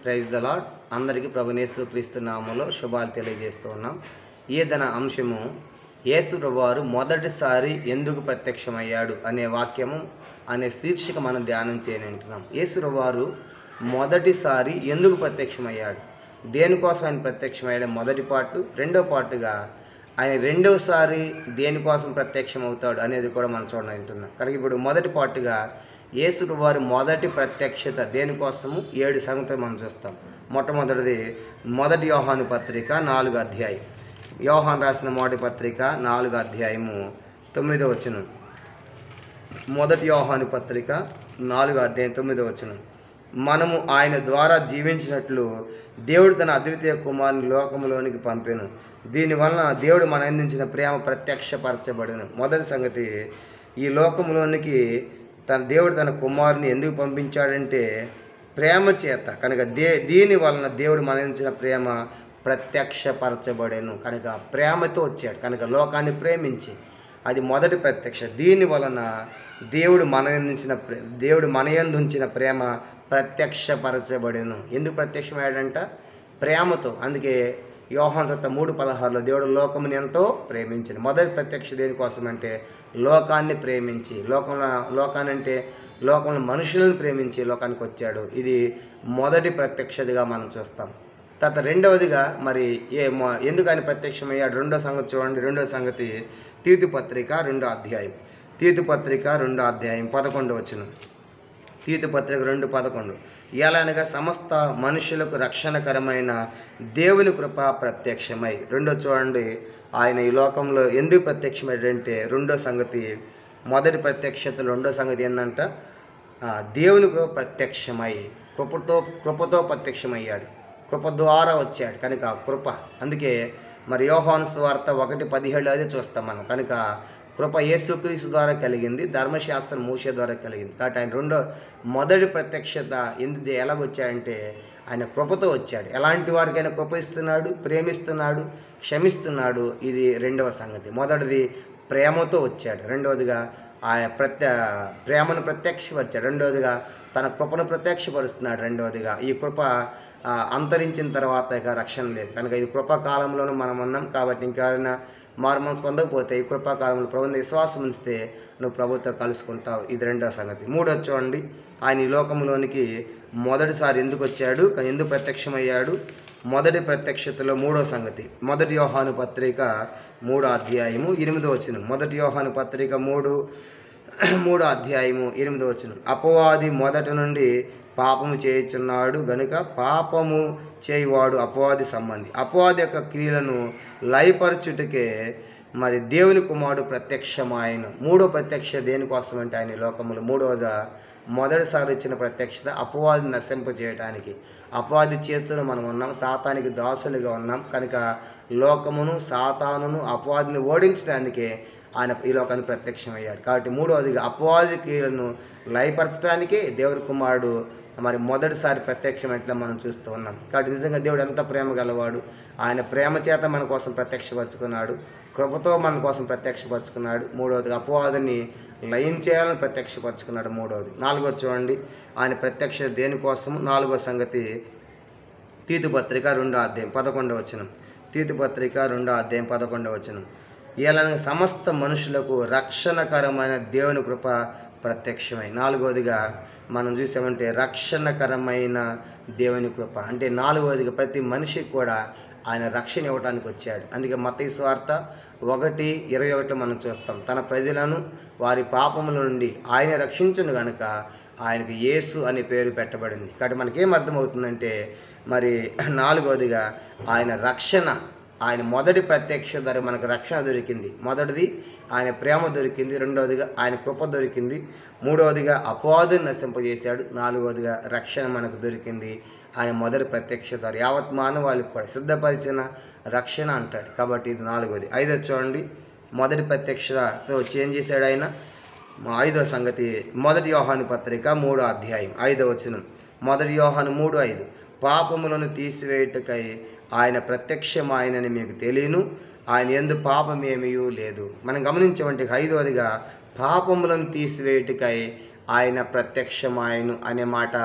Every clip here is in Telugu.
Praise the lord. అందరికీ ప్రభువైన యేసుక్రీస్తు నామములో శుభాలు తెలియజేస్తూ ఉన్నాం. ఏదైనా అంశము యేసు ప్రభువారు మొదటిసారి ఎందుకు ప్రత్యక్షమయ్యాడు అనే వాక్యము అనే శీర్షిక మనం ధ్యానం చేయనంటున్నాం. యేసు ప్రభువారు మొదటిసారి ఎందుకు ప్రత్యక్షమయ్యాడు, దేనికోసం ఆయన ప్రత్యక్షమయ్యాడు మొదటి పార్టు, రెండో పార్టుగా ఆయన రెండోసారి దేనికోసం ప్రత్యక్షమవుతాడు అనేది కూడా మనం చూడాలంటున్నాం. కనుక ఇప్పుడు మొదటి పార్టుగా యేసు వారి మొదటి ప్రత్యక్షత దేనికోసము 7 సంగతులు మనం చూస్తాం. మొట్టమొదటిది మొదటి యోహాను పత్రిక 4వ అధ్యాయం. యోహాను రాసిన మొదటి పత్రిక 4వ అధ్యాయము 9వ వచనం. మొదటి యోహాను పత్రిక 4వ అధ్యాయం 9వ వచనం. మనము ఆయన ద్వారా జీవించినట్లు దేవుడు తన అద్వితీయ కుమారుని లోకములోనికి పంపెను. దీనివలన దేవుడు మన అందించిన ప్రేమ ప్రత్యక్షపరచబడను. మొదటి సంగతి, ఈ లోకంలోనికి దేవుడు తన కుమారుని ఎందుకు పంపించాడంటే ప్రేమ చేత. కనుక దీని వలన దేవుడు మన అందించిన ప్రేమ ప్రత్యక్షపరచబడెను. కనుక ప్రేమతో వచ్చాడు, కనుక లోకాన్ని ప్రేమించి, అది మొదటి ప్రత్యక్ష. దీని వలన దేవుడు మన యందు ఉంచిన ప్రేమ ప్రత్యక్షపరచబడెను. ఎందుకు ప్రత్యక్షమయ్యాడంట? ప్రేమతో. అందుకే యోహాను సువార్త 3:16లో దేవుడు లోకముని ఎంతో ప్రేమించింది. మొదటి ప్రత్యక్ష దేనికోసం అంటే లోకాన్ని ప్రేమించి, లోకాన్ని అంటే లోకంలో మనుషులను ప్రేమించి లోకానికి వచ్చాడు. ఇది మొదటి ప్రత్యక్షతగా మనం చూస్తాం. తర్వాత రెండవదిగా మరి ఎందుకు ఆయన ప్రత్యక్షమయ్యాడు? రెండో సంగతి చూడండి. రెండో సంగతి తీతు పత్రిక 2వ అధ్యాయం. తీతు పత్రిక 2వ అధ్యాయం 11వ వచనం. తీతు పత్రిక 2:11. ఎలానగా సమస్త మనుషులకు రక్షణకరమైన దేవుని కృప ప్రత్యక్షమై. రెండో చూడండి, ఆయన ఈ లోకంలో ఎందుకు ప్రత్యక్షమయ్యాడంటే రెండో సంగతి, మొదటి ప్రత్యక్షతలు రెండో సంగతి ఏంటంట? దేవుని కృప ప్రత్యక్షమై, కృపతో ప్రత్యక్షమయ్యాడు, కృప ద్వారా వచ్చాడు. కనుక కృప. అందుకే మరి యోహాను సువార్త 1:17 అదే చూస్తాం మనం. కనుక కృప యేసుక్రీస్తు ద్వారా కలిగింది, ధర్మశాస్త్రం మోషే ద్వారా కలిగింది. కాబట్టి ఆయన మొదటి ప్రత్యక్షత ఎలాగొచ్చాడంటే ఆయన కృపతో వచ్చాడు. ఎలాంటి వారికి ఆయన కృప ఇస్తున్నాడు, ప్రేమిస్తున్నాడు, క్షమిస్తున్నాడు. ఇది రెండవ సంగతి. మొదటిది ప్రేమతో వచ్చాడు, రెండవదిగా ఆయన ప్రేమను ప్రత్యక్షపరిచాడు, రెండవదిగా తన కృపను ప్రత్యక్షపరుస్తున్నాడు, రెండవదిగా ఈ కృప అంతరించిన తర్వాత ఇక రక్షణ లేదు. కనుక ఇది కృపాకాలంలోనూ మనం ఉన్నాం. కాబట్టి ఇంకెవరైనా మారుమనసు పొందకపోతే ఈ కృపాకాలంలో ప్రభువుని విశ్వాసం ఉంచితే నువ్వు ప్రభుతో కలుసుకుంటావు. ఇది రెండవ సంగతి. మూడోది చూడండి, ఆయన ఈ లోకంలోనికి మొదటిసారి ఎందుకు వచ్చాడు, ఎందుకు ప్రత్యక్షమయ్యాడు? మొదటి ప్రత్యక్షతలో మూడో సంగతి మొదటి యోహాను పత్రిక 3వ అధ్యాయము 8వ వచనం. మొదటి యోహాను పత్రిక 3వ అధ్యాయము 8వ వచనం. అపవాది మొదటి నుండి పాపము చేయుచున్నాడు గనుక పాపము చేయువాడు అపవాది సంబంధి. అపవాది యొక్క క్రియలను లయపరచుటకే మరి దేవుని కుమారుడు ప్రత్యక్షమాయను. మూడో ప్రత్యక్ష దేనికోసం అంటే ఆయన లోకములు మొదటిసారి వచ్చిన ప్రత్యక్షత అపవాదిని నశింప చేయడానికి. అపవాది చేతుల్లో మనం ఉన్నాం, సాతానికి దాసులుగా ఉన్నాం. కనుక లోకమును, సాతానును, అపవాదిని ఓడించడానికే ఆయన ఈ లోకానికి ప్రత్యక్షమయ్యాడు. కాబట్టి మూడవదిగా అపవాది క్రియలను లయపరచడానికే దేవుని కుమారుడు మరి మొదటిసారి ప్రత్యక్షమైనట్లు మనం చూస్తూ ఉన్నాం. కాబట్టి నిజంగా దేవుడు ఎంత ప్రేమ గలవాడు. ఆయన ప్రేమ చేత మన కోసం ప్రత్యక్షపరుచుకున్నాడు, కృపతో మన కోసం ప్రత్యక్షపరుచుకున్నాడు. మూడవదిగా అపవాదిని లయం చేయాలని ప్రత్యక్షపరుచుకున్నాడు. మూడవది. నాలుగవది చూడండి, ఆయన ప్రత్యక్ష దేనికోసము. నాలుగవ సంగతి తీతు పత్రిక 2వ అధ్యాయం 11వ వచనం. తీతు పత్రిక 2వ అధ్యాయం 11వ వచనం. ఇలాగ సమస్త మనుషులకు రక్షణకరమైన దేవుని కృప ప్రత్యక్షమై. నాలుగవదిగా మనం చూసామంటే రక్షణకరమైన దేవుని కృప అంటే నాలుగవదిగా ప్రతి మనిషికి కూడా ఆయన రక్షణ ఇవ్వడానికి వచ్చాడు. అందుకే మత్తయి సువార్త 1:21 మనం చూస్తాం. తన ప్రజలను వారి పాపముల నుండి ఆయన రక్షించును గనుక ఆయనకు యేసు అనే పేరు పెట్టబడింది. కాబట్టి మనకేం అర్థమవుతుందంటే మరి నాలుగవదిగా ఆయన రక్షణ, ఆయన మొదటి ప్రత్యక్ష ద్వారా మనకు రక్షణ దొరికింది. మొదటిది ఆయన ప్రేమ దొరికింది, రెండవదిగా ఆయన కృప దొరికింది, మూడవదిగా అపవాదుని నశింపజేశాడు, నాలుగవదిగా రక్షణ మనకు దొరికింది ఆయన మొదటి ప్రత్యక్ష ద్వారా. యావత్ మానవాళికి కూడా సిద్ధపరిచిన రక్షణ అంటాడు. కాబట్టి ఇది నాలుగవది. ఐదవది చూడండి, మొదటి ప్రత్యక్షతో ఏం చేశాడు ఆయన? ఐదవ సంగతి మొదటి యోహాను పత్రిక 3వ అధ్యాయం 5వ వచనం. మొదటి యోహాను 3:5. పాపములను తీసివేయుటకై ఆయన ప్రత్యక్షమాయనని మీకు తెలియను, ఆయన యందు పాపమేమీ లేదు. మనం గమనించమంటే ఐదవదిగా పాపములను తీసివేయుటకై ఆయన ప్రత్యక్షమాయను అనే మాట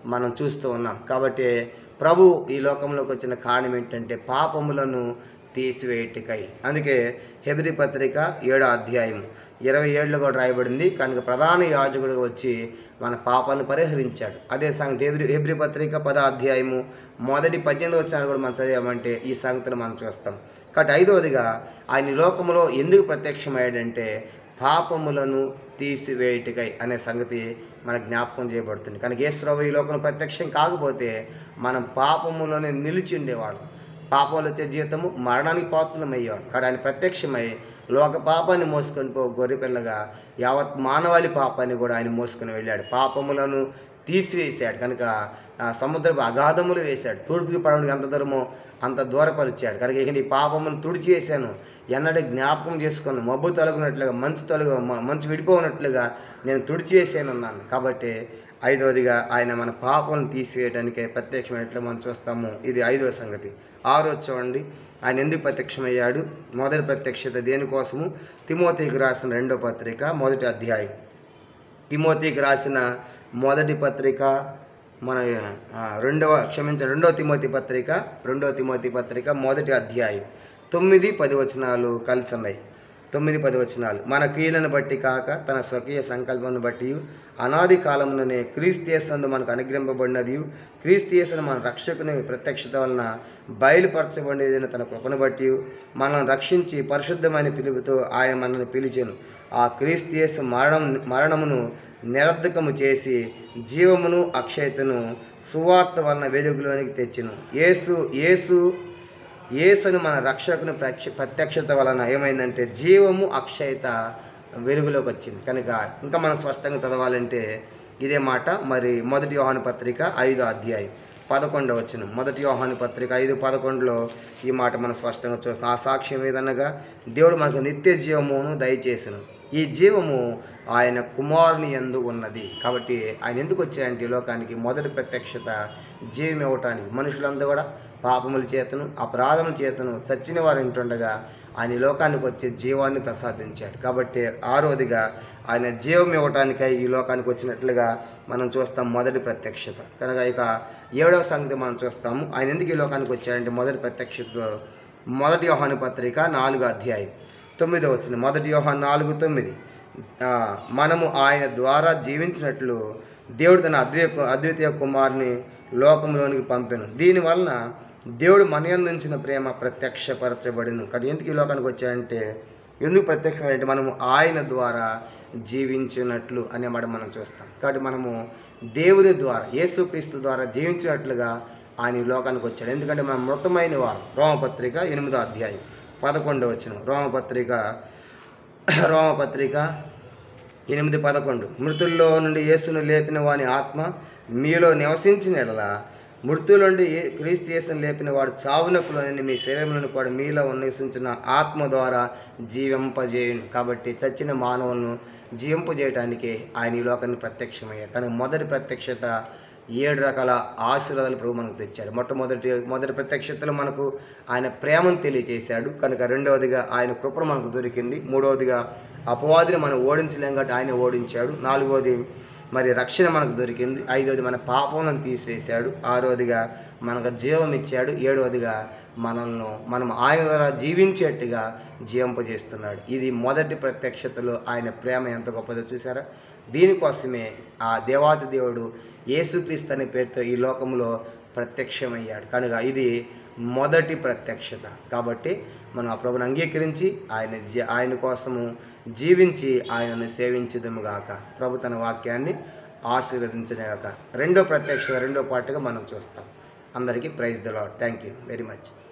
మనం చూస్తూ ఉన్నాం. కాబట్టి ప్రభు ఈ లోకంలోకి వచ్చిన కారణం ఏంటంటే పాపములను తీసివేయుటకై. అందుకే హెబ్రీ పత్రిక 7వ అధ్యాయం 27లో కూడా రాయబడింది, కనుక ప్రధాన యాజకుడు వచ్చి మన పాపాలను పరిహరించాడు. అదే సంగతి హెబ్రీ పత్రిక 10వ అధ్యాయము మొదటి 18 వచనాలు కూడా మనం చదివామంటే ఈ సంగతులు మనం చూస్తాం. కాబట్టి 5వదిగా ఆయన ఈ లోకంలో ఎందుకు ప్రత్యక్షమయ్యాడంటే పాపములను తీసివేయుటకై అనే సంగతి మనకు జ్ఞాపకం చేయబడుతుంది. కనుక యేసుప్రభు ఈ లోకంలో ప్రత్యక్షం కాకపోతే మనం పాపములోనే నిలిచి ఉండేవాళ్ళం. పాపంలో వచ్చే జీవితము మరణానికి పాత్రలమయ్యేవాడు. కానీ ఆయన ప్రత్యక్షమై లోక పాపాన్ని మోసుకొని గొర్రెపిల్లగా యావత్ మానవాళి పాపాన్ని కూడా ఆయన మోసుకొని వెళ్ళాడు. పాపములను తీసివేశాడు. కనుక సముద్రపు అగాధములు వేశాడు. తూర్పుకి పడవడానికి ఎంత దూరమో అంత దూరపరిచాడు. కనుక ఇక నీ పాపములను తుడిచివేశాను, ఎన్నడూ జ్ఞాపకం చేసుకుని మబ్బు తొలగినట్లుగా మంచు విడిపోనట్లుగా నేను తుడిచివేసాను అన్నాను. కాబట్టి 5వదిగా ఆయన మన పాపలను తీసివేయడానికే ప్రత్యక్షమైనట్లు మనం చూస్తాము. ఇది 5వ సంగతి. 6వ చూడండి, ఆయన ఎందుకు ప్రత్యక్షమయ్యాడు. మొదటి ప్రత్యక్షత దేనికోసము? తిమోతికి రాసిన 2వ పత్రిక 1వ అధ్యాయం. తిమోతికి రాసిన మొదటి పత్రిక మన 2వ తిమోతి పత్రిక 1వ అధ్యాయం 9-10 వచనాలు కలిసి ఉన్నాయి. 9-10 వచనాలు. మన క్రియలను బట్టి కాక తన స్వకీయ సంకల్పమును బట్టి అనాది కాలముననే క్రీస్తు యేసందు మనకు అనుగ్రహింపబడినది, క్రీస్తు యేసును మన రక్షకుని ప్రత్యక్షత వలన బయలుపరచబడిన తన కృపను బట్టి మనల్ని రక్షించి పరిశుద్ధమైన పిలుపుతో ఆయన మనల్ని పిలిచెను. ఆ క్రీస్తు యేసు మరణమును నిరర్ధకము చేసి జీవమును అక్షయతను సువార్త వలన వెలుగులోనికి తెచ్చెను. యేసును మన రక్షకుని ప్రత్యక్షత వలన ఏమైందంటే జీవము అక్షయత వెలుగులోకి వచ్చింది. కనుక ఇంకా మనం స్పష్టంగా చదవాలంటే ఇదే మాట మరి 1 యోహాను పత్రిక 5వ అధ్యాయం 11వ వచనం. 1 యోహాను పత్రిక 5:11లో ఈ మాట మనం స్పష్టంగా చూస్తాం. ఆ సాక్ష్యం ఏదనగా దేవుడు మనకు నిత్య జీవమును దయచేసెను, ఈ జీవము ఆయన కుమారుని యందు ఉన్నది. కాబట్టి ఆయన ఎందుకు వచ్చాయంటే ఈ లోకానికి మొదటి ప్రత్యక్షత జీవం ఇవ్వటానికి. మనుషులందరూ కూడా పాపముల చేతను అపరాధముల చేతను చచ్చిన వారు ఉంటుండగా ఆయన ఈ లోకానికి వచ్చి జీవాన్ని ప్రసాదించాడు. కాబట్టి 6వదిగా ఆయన జీవం ఇవ్వటానికై ఈ లోకానికి వచ్చినట్లుగా మనం చూస్తాం మొదటి ప్రత్యక్షత. కనుక ఇక 7వ సంగతి మనం చూస్తాము. ఆయన ఎందుకు ఈ లోకానికి వచ్చాడంటే మొదటి ప్రత్యక్షతలో 1 యోహాను పత్రిక 4వ అధ్యాయం 9వ వచనం. 1 యోహాను 4:9 మనము ఆయన ద్వారా జీవించినట్లు దేవుడు తన అద్వితీయ కుమారుని లోకంలోనికి పంపెను, దీనివలన దేవుడు మన యందు ఉంచిన ప్రేమ ప్రత్యక్షపరచబడిను. కానీ ఎందుకు ఈ లోకానికి వచ్చాయంటే ఎందుకు ప్రత్యక్షమంటే మనము ఆయన ద్వారా జీవించినట్లు అనే మాట మనం చూస్తాం. కాబట్టి మనము దేవుని ద్వారా యేసుక్రీస్తు ద్వారా జీవించినట్లుగా ఆయన ఈ లోకానికి వచ్చాడు. ఎందుకంటే మనం మృతమైన వారు. రోమపత్రిక 8వ అధ్యాయం 11వ వచనం. రోమపత్రిక 8:11 మృతుల్లో నుండి యేసును లేపిన వాని ఆత్మ మీలో నివసించిన ఎడల మృతుల నుండి క్రీస్తు యేసును లేపిన వాడు చావునకులోని మీ శరీరంలో కూడా మీలో నివసించిన ఆత్మ ద్వారా జీవింపజేయును. కాబట్టి చచ్చిన మానవులను జీవింపజేయడానికి ఆయన ఈ లోకాన్ని ప్రత్యక్షమయ్యాడు. కానీ మొదటి ప్రత్యక్షత 7 రకాల ఆశీర్వాదాలు ప్రభు మనకు తెచ్చాడు. మొదటి ప్రత్యక్షతలో మనకు ఆయన ప్రేమను తెలియజేశాడు. కనుక 2వదిగా ఆయన కృపను మనకు దొరికింది. 3వదిగా అపవాదిని మనం ఓడించలేం కాబట్టి ఆయన ఓడించాడు. 4వది మరి రక్షణ మనకు దొరికింది. 5వది మన పాపములను తీసివేశాడు. 6వదిగా మనకు జీవం ఇచ్చాడు. 7వదిగా మనం ఆయన ద్వారా జీవించేట్టుగా జీవింపజేస్తున్నాడు. ఇది మొదటి ప్రత్యక్షతలో ఆయన ప్రేమ ఎంత గొప్పదో చూసారా. దీనికోసమే ఆ దేవాది దేవుడు యేసుక్రీస్తు అనే పేరుతో ఈ లోకంలో ప్రత్యక్షమయ్యాడు. కనుక ఇది మొదటి ప్రత్యక్షత. కాబట్టి మనం ఆ ప్రభుని అంగీకరించి ఆయన కోసము జీవించి ఆయనను సేవించుదుముగాక. ప్రభు తన వాక్యాన్ని ఆశీర్వదించుగాక. 2వ ప్రత్యక్షత 2వ పార్ట్గా మనం చూస్తాం. అందరికీ praise the Lord. Thank you very much.